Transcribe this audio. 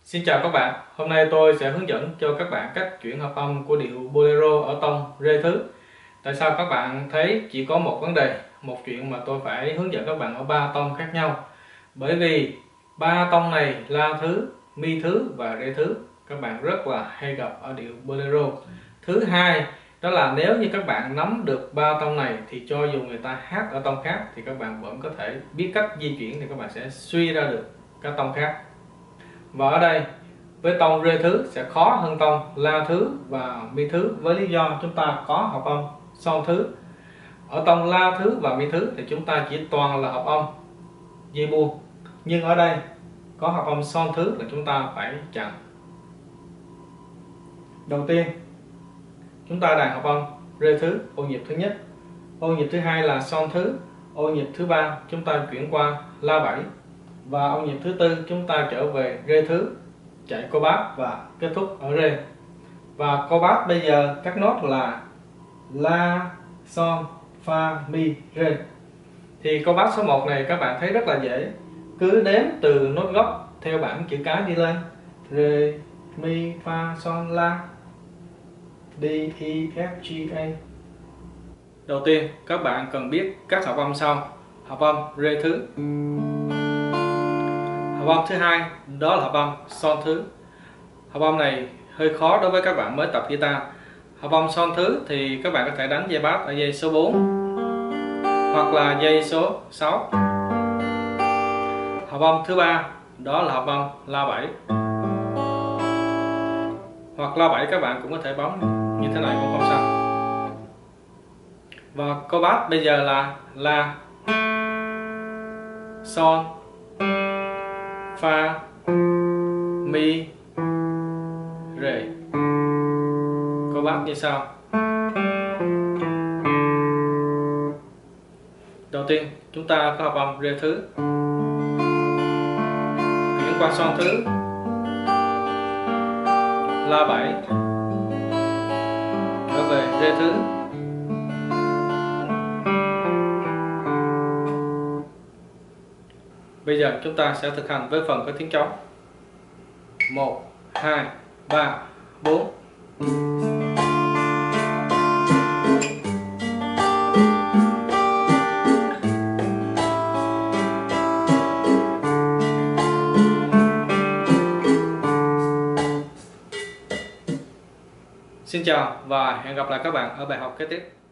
Xin chào các bạn, hôm nay tôi sẽ hướng dẫn cho các bạn cách chuyển hợp âm của điệu Bolero ở tông rê thứ. Tại sao các bạn thấy chỉ có một vấn đề, một chuyện mà tôi phải hướng dẫn các bạn ở 3 tông khác nhau? Bởi vì 3 tông này la thứ, mi thứ và rê thứ các bạn rất là hay gặp ở điệu Bolero. Thứ hai, đó là nếu như các bạn nắm được 3 tông này thì cho dù người ta hát ở tông khác thì các bạn vẫn có thể biết cách di chuyển, thì các bạn sẽ suy ra được các tông khác. Và ở đây với tông rê thứ sẽ khó hơn tông la thứ và mi thứ, với lý do chúng ta có hợp âm son thứ. Ở tông la thứ và mi thứ thì chúng ta chỉ toàn là hợp âm dây buông, nhưng ở đây có hợp âm son thứ là chúng ta phải chặn. Đầu tiên chúng ta đàn hợp âm rê thứ ô nhịp thứ nhất, ô nhịp thứ hai là son thứ, ô nhịp thứ ba chúng ta chuyển qua la 7 và ô nhịp thứ tư chúng ta trở về rê thứ, chạy cô bát và kết thúc ở rê. Và cô bát bây giờ các nốt là la, son, fa, mi, rê. Thì cô bát số 1 này các bạn thấy rất là dễ, cứ đếm từ nốt gốc theo bảng chữ cái đi lên: rê, mi, fa, son, la, D, E, F, G, A. Đầu tiên các bạn cần biết các hợp âm sau. Hợp âm rê thứ. Hợp âm thứ hai đó là hợp âm son thứ. Hợp âm này hơi khó đối với các bạn mới tập guitar. Hợp âm son thứ thì các bạn có thể đánh dây bass ở dây số 4 hoặc là dây số 6. Hợp âm thứ ba đó là hợp âm la 7, hoặc la 7 các bạn cũng có thể bấm như thế này cũng không sao. Và cô bass bây giờ là la, son, fa, mi, rê. Cô bass như sau. Đầu tiên chúng ta có hợp âm rê thứ, chuyển qua son thứ, la 7, trở về rê thứ. Bây giờ chúng ta sẽ thực hành với phần có tiếng trống. 1, 2, 3, 4. Xin chào và hẹn gặp lại các bạn ở bài học kế tiếp.